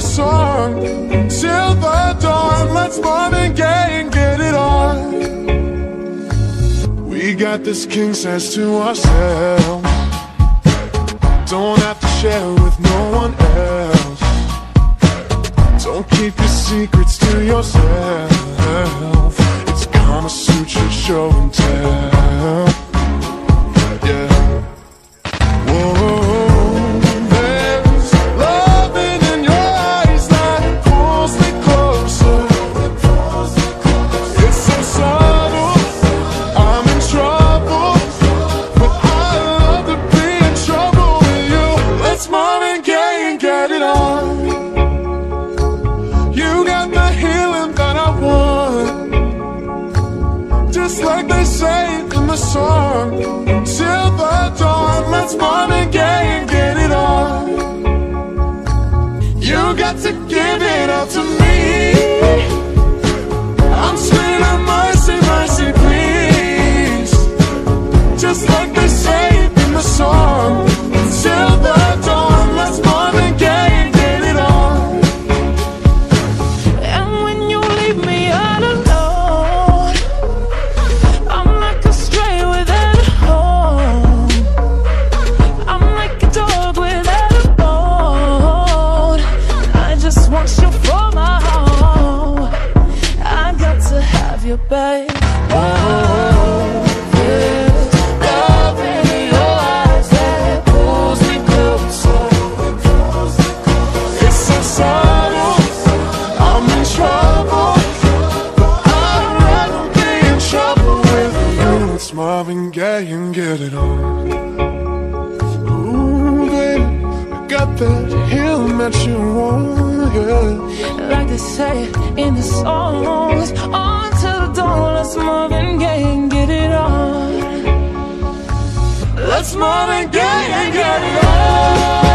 song till the dawn. Let's Marvin Gaye and get it on. We got this king size to ourselves. Don't have to share with no one else. Don't keep your secrets to yourself. It's Kama Sutra show and tell. Yeah. Whoa. There's loving in your eyes that pulls me closer. It's so subtle, I'm in trouble, but I love to be in trouble with you. Let's Marvin Gaye and get it on. You got the healing that I want, just like they say in the song. Till the dawn, let's Marvin Gaye and get it on. You got to give it all to me. I'm screaming mercy, mercy, please. Just like they say in the song. Till the dawn, let's Marvin Gaye and get it on. And when you leave me all alone, I'm like a stray without a home. I'm like a dog without a bone. I just want you for my home. I got to have you, babe. Oh, there's love in your eyes that pulls me closer. It's so subtle, I'm in trouble, but I'd rather be in trouble with you. It's Marvin Gaye and get it on. Ooh, baby, I got that healing that you want, yeah. Like they say in the songs, on till the dawn, let's Marvin Gaye and get it on. Let's Marvin Gaye and get it on.